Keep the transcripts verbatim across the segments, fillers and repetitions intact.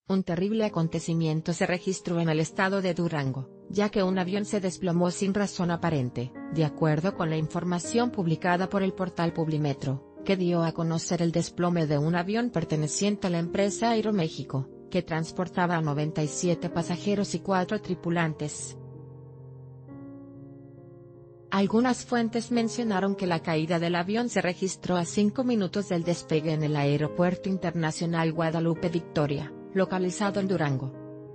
Un terrible acontecimiento se registró en el estado de Durango, ya que un avión se desplomó sin razón aparente, de acuerdo con la información publicada por el portal Publimetro, que dio a conocer el desplome de un avión perteneciente a la empresa Aeroméxico, que transportaba a noventa y siete pasajeros y cuatro tripulantes. Algunas fuentes mencionaron que la caída del avión se registró a cinco minutos del despegue en el Aeropuerto Internacional Guadalupe Victoria, localizado en Durango.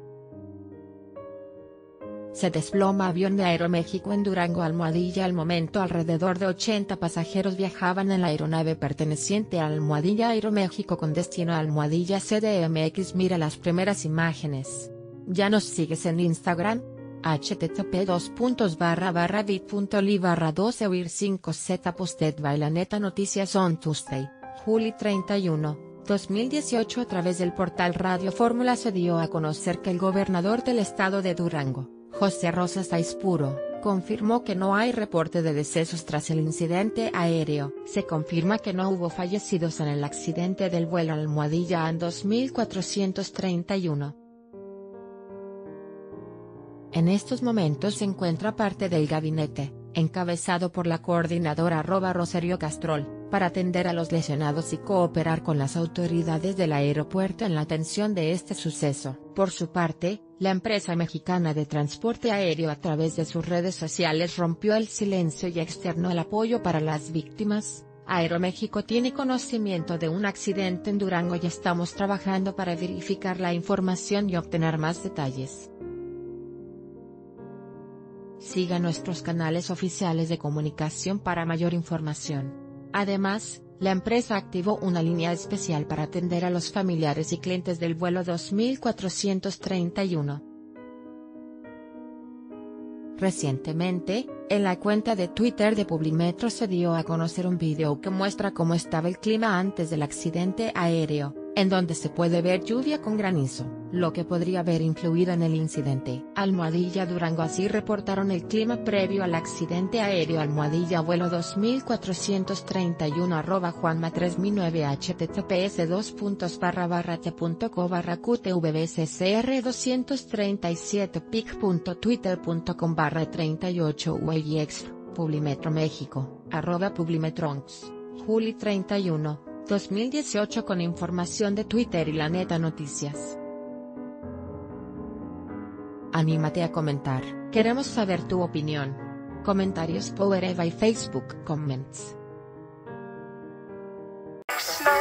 Se desploma avión de Aeroméxico en Durango Almohadilla. Al momento alrededor de ochenta pasajeros viajaban en la aeronave perteneciente a Almohadilla Aeroméxico con destino a Almohadilla C D M X. Mira las primeras imágenes. ¿Ya nos sigues en Instagram? http dos puntos barra barra bit.ly barra doce oír cinco z posted by la neta noticias on Tuesday, julio treinta y uno, dos mil dieciocho. A través del portal Radio Fórmula se dio a conocer que el gobernador del estado de Durango, José Rosa Saizpuro, confirmó que no hay reporte de decesos tras el incidente aéreo. Se confirma que no hubo fallecidos en el accidente del vuelo Almohadilla A N dos mil cuatrocientos treinta y uno. En estos momentos se encuentra parte del gabinete, encabezado por la coordinadora arroba Rosario Castrol, para atender a los lesionados y cooperar con las autoridades del aeropuerto en la atención de este suceso. Por su parte, la empresa mexicana de transporte aéreo a través de sus redes sociales rompió el silencio y externó el apoyo para las víctimas. Aeroméxico tiene conocimiento de un accidente en Durango y estamos trabajando para verificar la información y obtener más detalles. Siga nuestros canales oficiales de comunicación para mayor información. Además, la empresa activó una línea especial para atender a los familiares y clientes del vuelo dos mil cuatrocientos treinta y uno. Recientemente, en la cuenta de Twitter de Publimetro se dio a conocer un video que muestra cómo estaba el clima antes del accidente aéreo, en donde se puede ver lluvia con granizo, lo que podría haber influido en el incidente. Almohadilla Durango. Así reportaron el clima previo al accidente aéreo Almohadilla vuelo dos mil cuatrocientos treinta y uno arroba juanma tres mil nueve https dos puntos barra barra t.co barra qtvbccr doscientos treinta y siete pic.twitter.com barra treinta y ocho uex Publimetro México, arroba Publimetronx, julio treinta y uno, dos mil dieciocho. Con información de Twitter y la neta noticias. Anímate a comentar, queremos saber tu opinión. Comentarios powered by Facebook Comments.